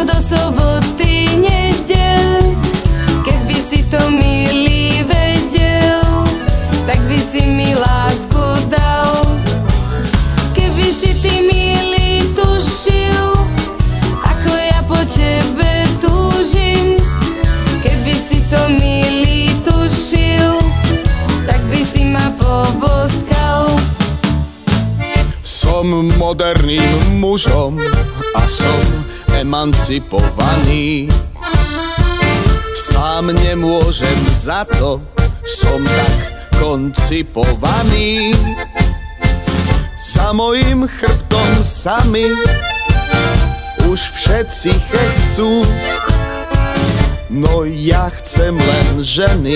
koľko do soboty nedeľ. Keby si to milý vedel, tak by si mi lásku dal. Keby si ty milý tušil, ako ja po tebe túžim. Keby si to milý tušil, tak by si ma poboskal. Som moderným mužom a som emancipovaný. Sám nemôžem za to, som tak koncipovaný. Za mojím chrbtom sami už všetci chcú, no ja chcem len ženy,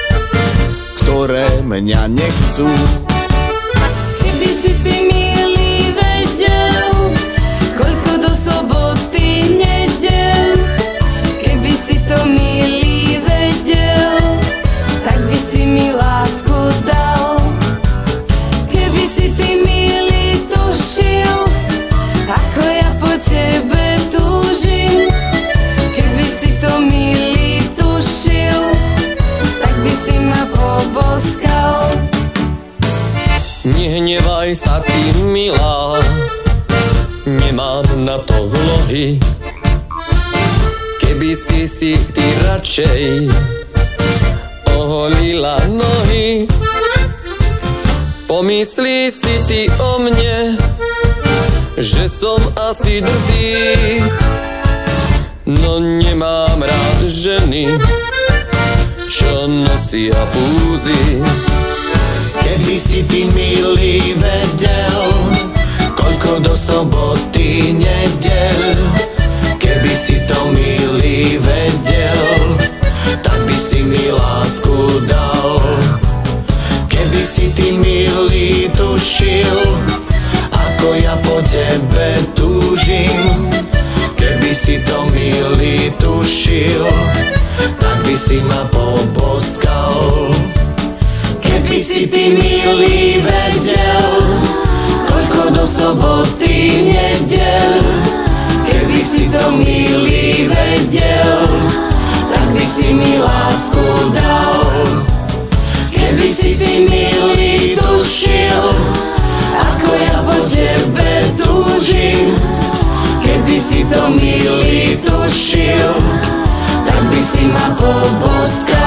ktoré mňa nechcú. Keby si ty milý vedel, koľko do soboty nedeľ. Keby si to milý vedel, tak by si mi lásku dal. Keby si ty milý tušil, ako ja po tebe túžim. Keby si to milý tušil, tak by si ma poboskal. Nehnevaj sa ty, milá, nemám na to vlohy. Keby si ty radšej oholila nohy. Pomyslí si ty o mne, že som asi drzý, no nemám rád ženy, čo nosia fúzy. Keby si ty milý vedel, koľko do soboty nedeľ. Keby si to milý vedel, tak by si mi lásku dal. Keby si ty milý tušil, ako ja po tebe túžim. Keby si to milý tušil, tak by si ma poboskal. Keby si ty milý vedel, koľko do soboty nedeľ. Keby si to milý vedel, tak by si mi lásku dal. Keby si ty milý tušil, ako ja po tebe túžim. Keby si to milý tušil, tak by si ma poboskal.